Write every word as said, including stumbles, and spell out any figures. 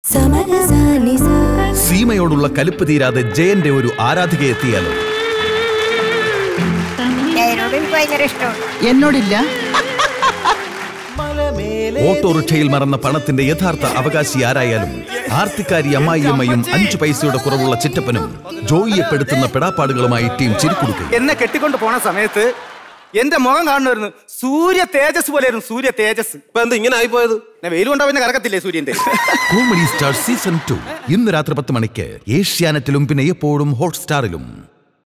സീമയോടുള്ള കലിപ്പ് തീരാതെ ജയന്റെ ഒരു ആരാധിക എത്തിയാലോ? എന്നോടില്ല. ഓട്ടോറിക്ഷയിൽ മറന്ന പണത്തിന്റെ യഥാർത്ഥ അവകാശി ആരായാലും ആർത്തിക്കാരി അമ്മായിയമ്മയും അഞ്ചു പൈസയുടെ കുറവുള്ള ചിറ്റപ്പനും ജോയിയെ പെടുത്തുന്ന പെടാപ്പാടുകളുമായി ടീം ചിരിക്കുടുക്കും. എന്നെ കെട്ടിക്കൊണ്ട് പോണ സമയത്ത് എന്റെ മുഖം കാണുമായിരുന്നു. സൂര്യ തേജസ് പോലെയായിരുന്നു. സൂര്യ തേജസ്. ഇപ്പൊ എന്ത് ഇങ്ങനെ ആയിപ്പോയത്? വെയിൽ കൊണ്ടാവുന്ന കറക്കത്തില്ലേ സൂര്യന്റെ? കോമഡി സ്റ്റാർ സീസൺ ടു ഇന്ന് രാത്രി പത്ത് മണിക്ക് ഏഷ്യാനെറ്റിലും പിന്നെ എപ്പോഴും ഹോട്ട്സ്റ്റാറിലും.